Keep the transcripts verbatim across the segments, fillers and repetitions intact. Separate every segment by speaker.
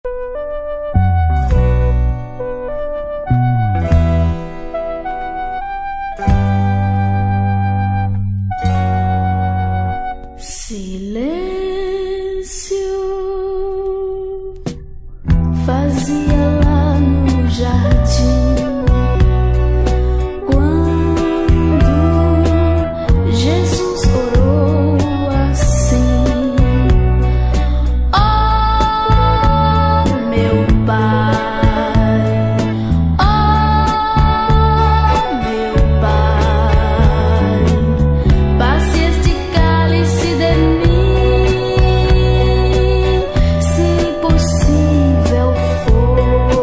Speaker 1: possível for.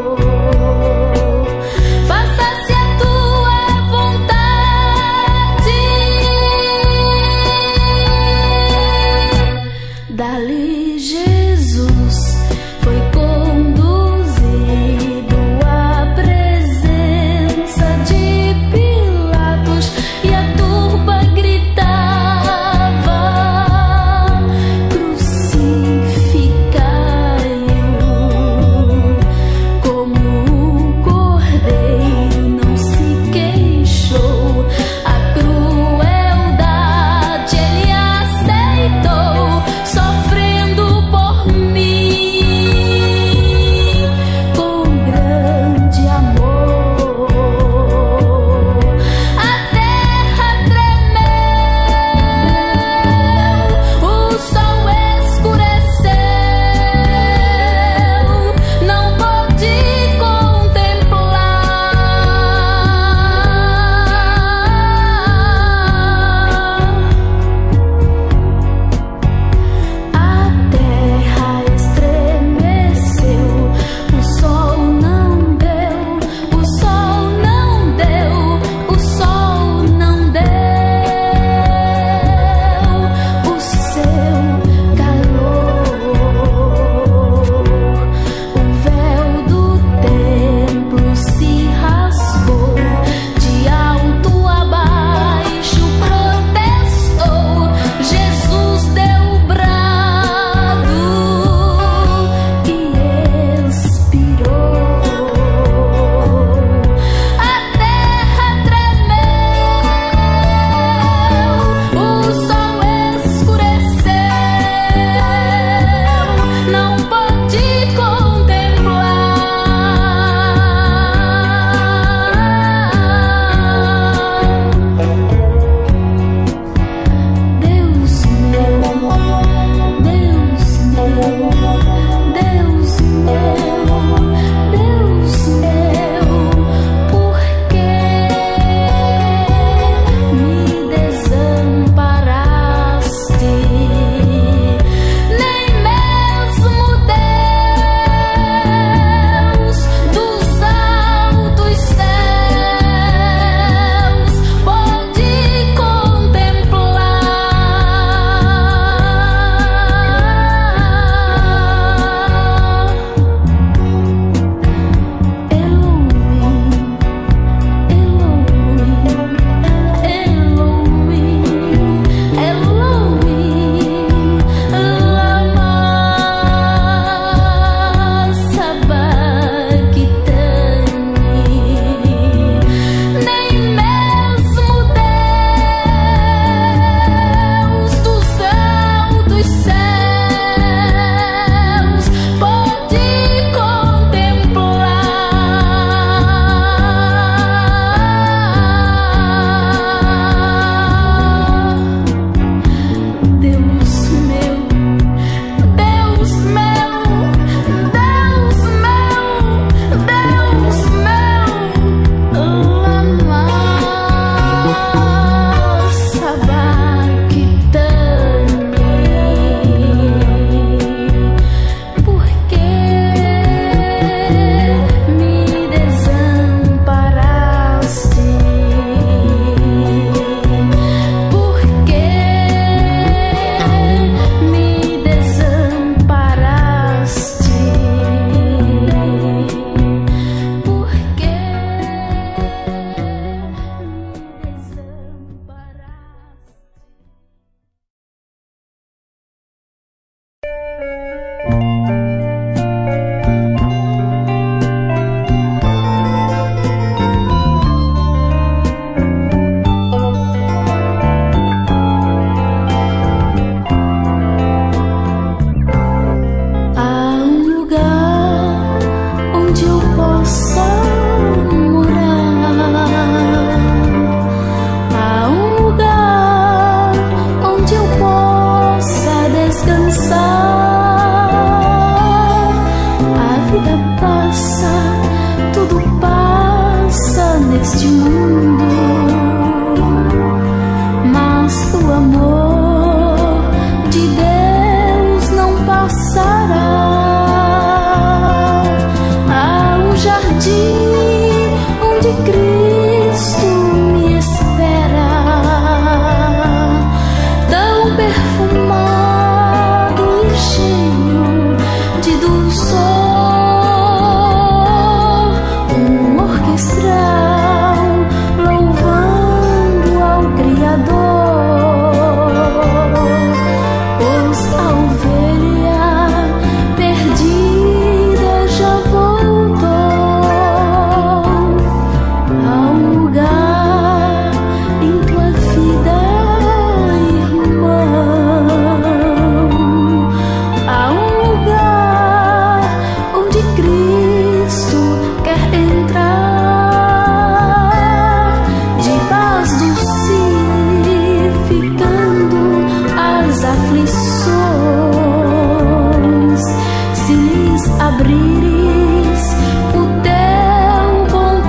Speaker 1: abrires o teu bom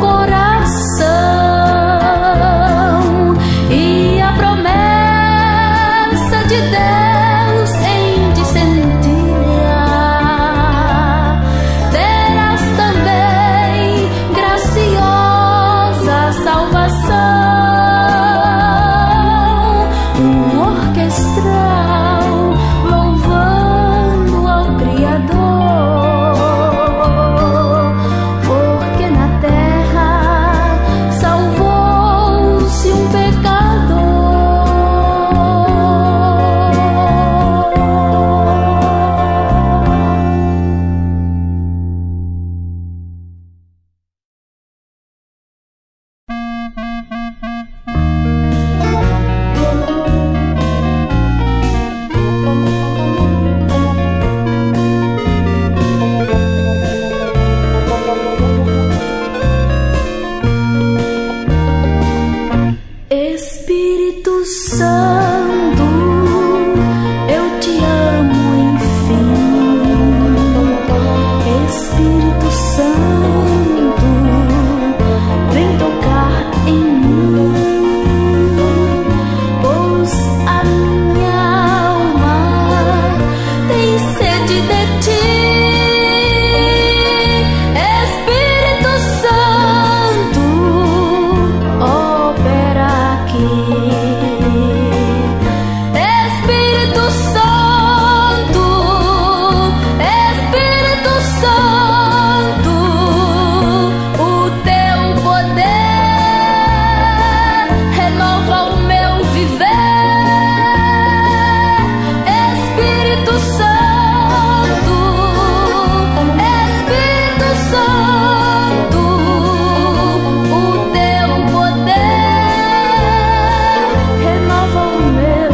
Speaker 1: coração e a promessa de Deus em te centelhar, terás também graciosa salvação, um orquestral louvando ao Criador, porque na terra salvou-se um pecador. Espírito Santo, eu te amo, enfim. Espírito Santo, vem tocar em mim, pois a minha alma tem sede de ti. Espírito Santo, opera aqui. Espírito Santo, Espírito Santo, o teu poder renova o meu viver. Espírito Santo, Espírito Santo, o teu poder renova o meu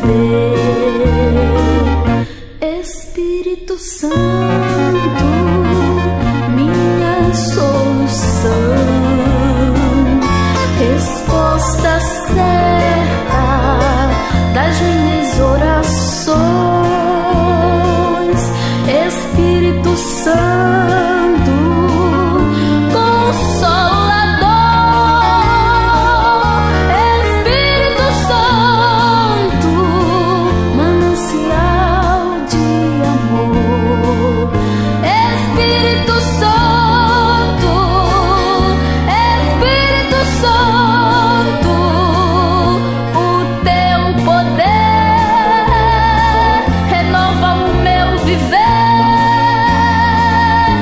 Speaker 1: viver. Espírito Santo, minha solução, resposta certa das minhas orações. Espírito Santo, Consolador. Espírito Santo, manancial de amor. Espírito Santo, Espírito Santo, o teu poder renova o meu viver.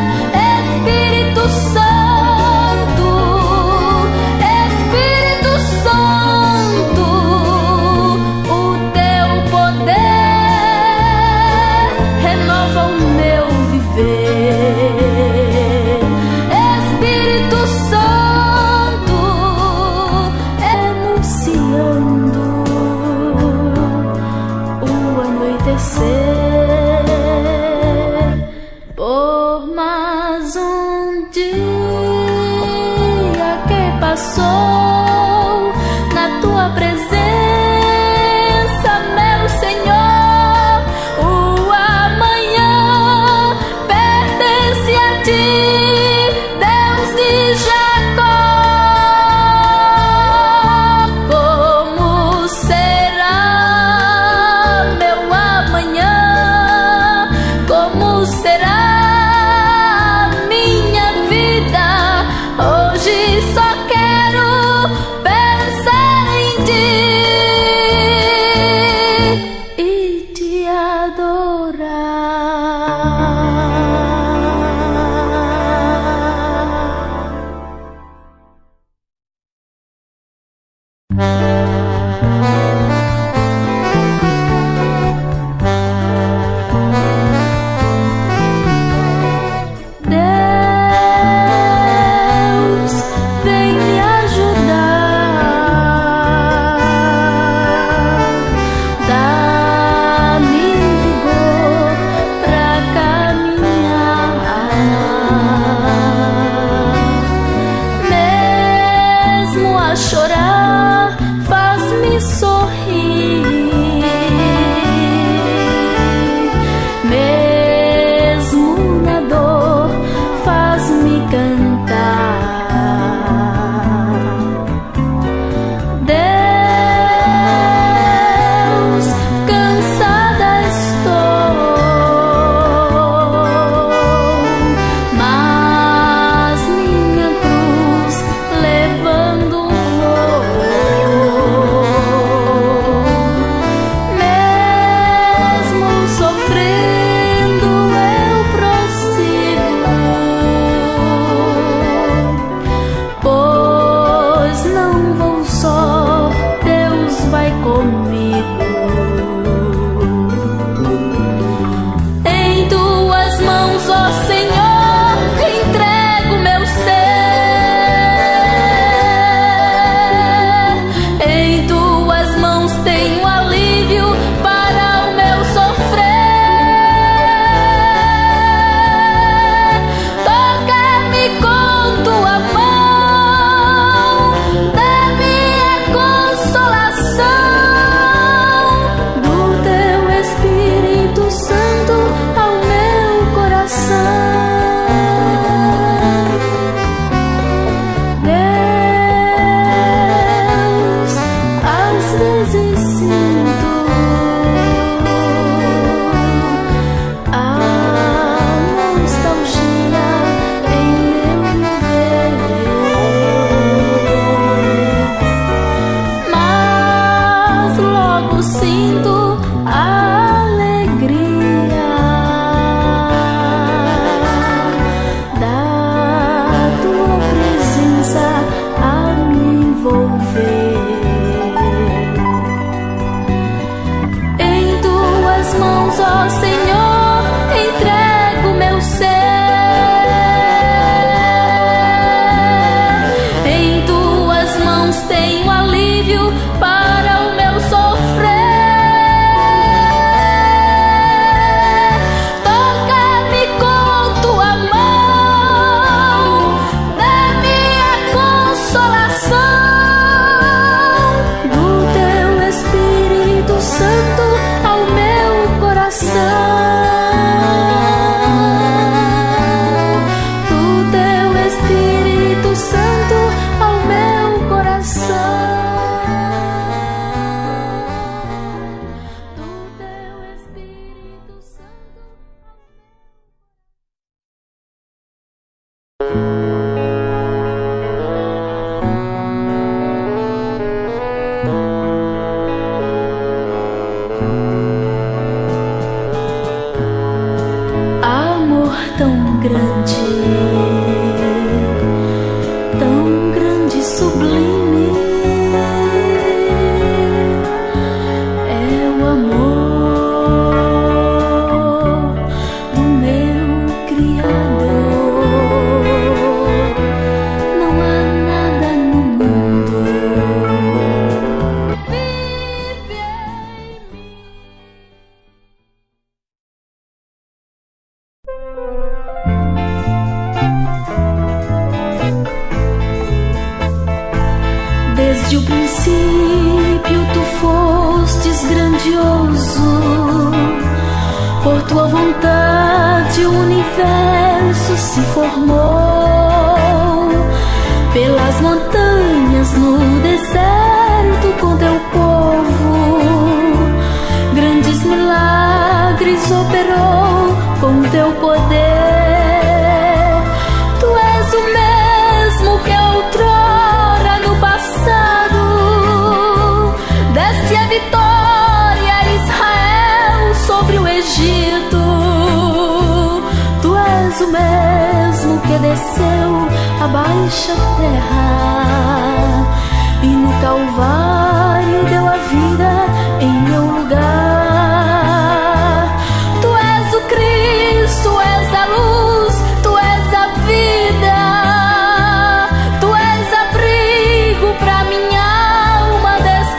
Speaker 1: princípio tu fostes grandioso, por tua vontade o universo se formou. Pelas montanhas no deserto com teu povo, grandes milagres operou com teu poder. Tu és o mesmo que outrora no passado deste a vitória a Israel sobre o Egito. Tu és o mesmo que desceu a baixa terra e no Calvário deu a vida em meu lugar. Tu és o Cristo, és a luz, tu és a vida, tu és abrigo pra minha alma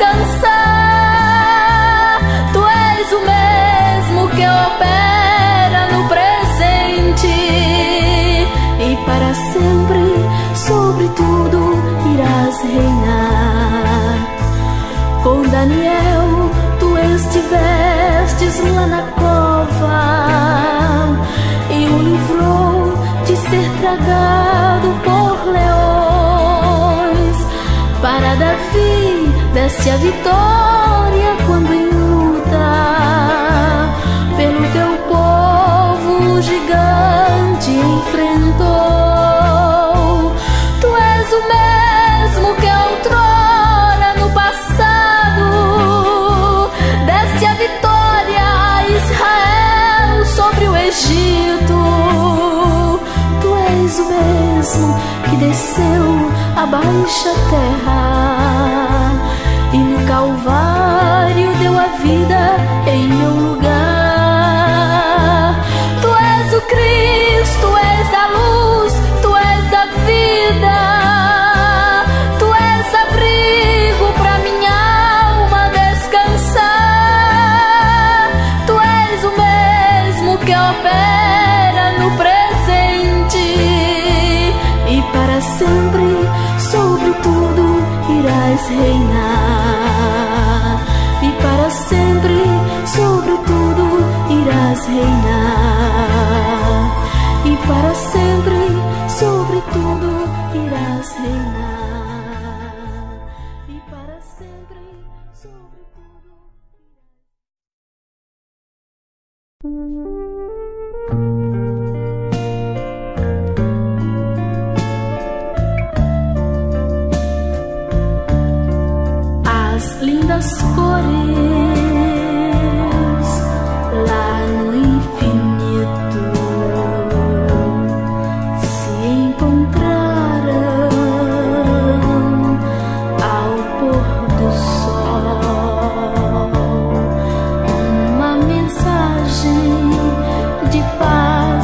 Speaker 1: descansar. Tu és o mesmo que opera no presente e para sempre sobre tudo irás reinar. Com Daniel tu estivestes lá na cova e o livrou de ser tragado por leões. Para Davi deste a vitória quando em luta pelo teu povo o gigante enfrentou. Tu és o mesmo que outrora no passado deste a vitória a Israel sobre o Egito. Tu és o mesmo que desceu a baixa terra e no Calvário deu a vida em meu lugar. Tu és o Cristo, és a luz, tu és a vida, tu és abrigo pra minha alma descansar. Tu és o mesmo que opera no presente e para sempre sobre tudo irás reinar. E para sempre sobre tudo irás reinar. E para sempre sobre tudo irás reinar. E para sempre sobre tudo irás. As lindas cores lá no infinito se encontraram ao pôr do sol. Uma mensagem de paz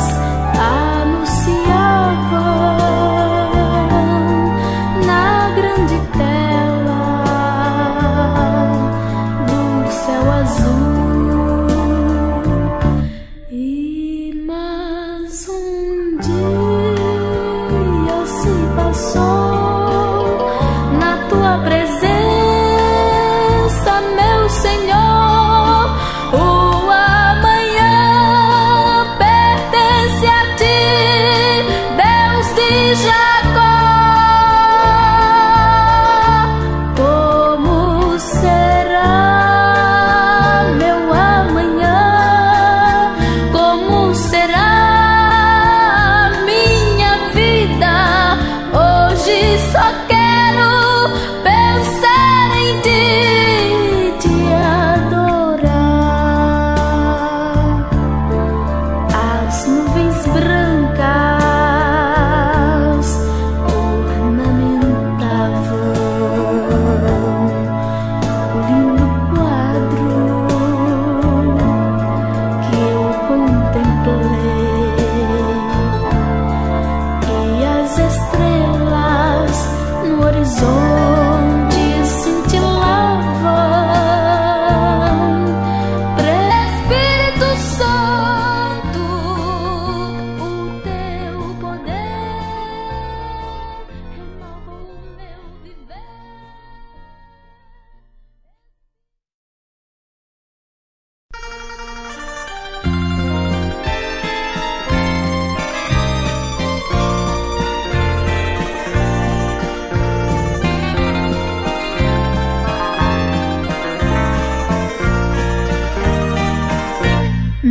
Speaker 1: anunciavam na grande tela do céu azul. E mais um dia se passou na tua presença, meu Senhor. O amanhã pertence a ti, Deus de Jacó. Como será meu amanhã? Como será minha vida? Hoje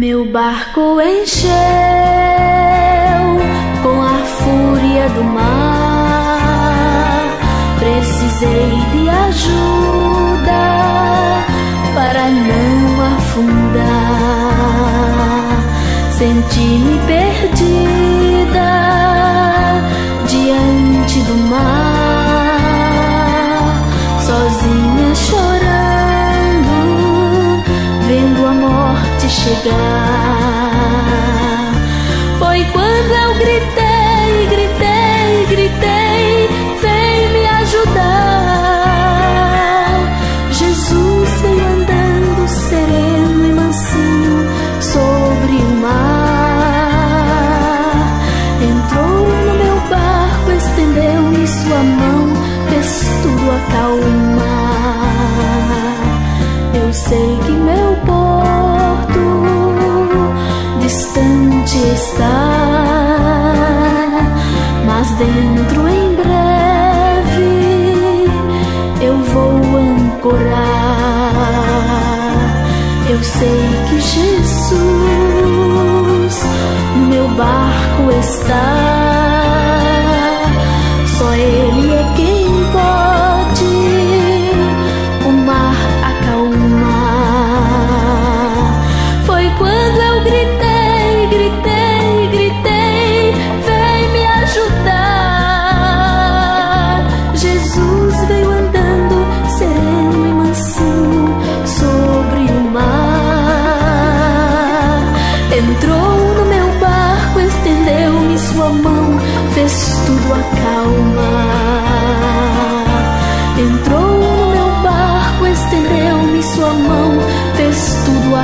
Speaker 1: Meu barco encheu com a fúria do mar. Precisei de ajuda para não afundar. Senti-me perdida diante do mar, sozinha chorando, vendo a morte chegar. Foi quando eu gritei, gritei, gritei, vem me ajudar. Jesus veio andando sereno e mansinho sobre o mar. Entrou no meu barco, estendeu-me sua mão, fez tudo acalmar. Eu sei que meu porto distante está, mas dentro em breve eu vou ancorar. Eu sei que Jesus no meu barco está, só Ele é quem pode o mar acalmar. Foi quando eu gritei, gritei, gritei, vem me ajudar. Jesus veio andando sereno e mansinho sobre o mar. Entrou no meu barco, estendeu-me sua mão, fez tudo acalmar. Entrou no meu barco, estendeu-me sua mão, fez tudo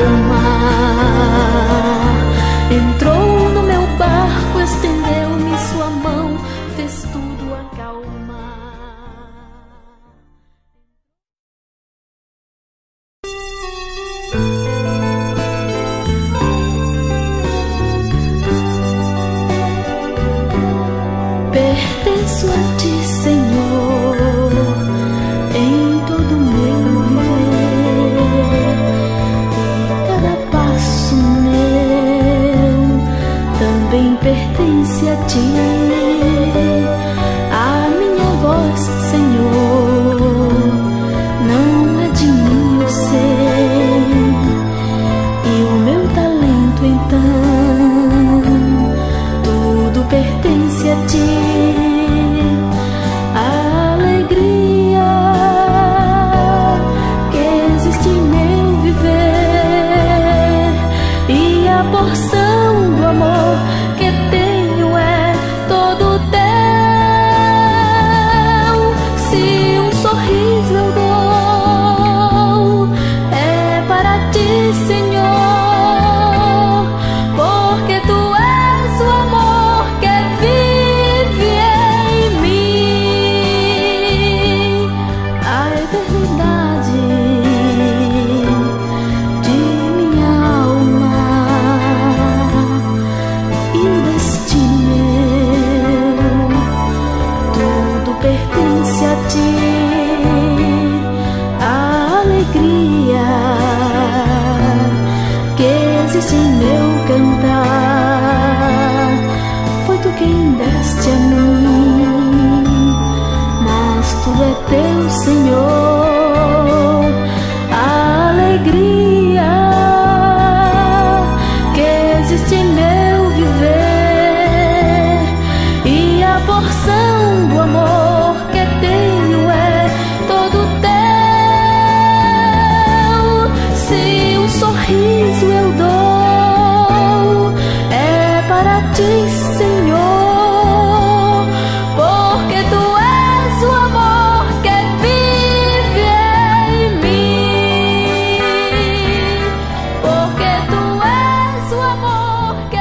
Speaker 1: acalmar. Entrou no meu barco, estendeu-me sua mão, fez tudo acalmar. Pertenço a ti, Senhor, em todo o meu viver, e cada passo meu também pertence a ti. A minha voz, Senhor, não é de mim, eu sei, e o meu talento, então, tudo pertence a ti. A alegria que existe em meu viver e a porção do amor que tenho é todo teu. Se um sorriso eu dou, é para ti, Senhor, porque tu és o amor que vive em mim. A eternidade de minha alma e o destino meu, tudo pertence a ti. A alegria que existe em meu cantar, foi tu quem deste a mim, mas tudo é teu, Senhor. A alegria que existe em meu viver e a porção do amor que tenho é todo teu. Se um sorriso eu dou, é para ti, Senhor,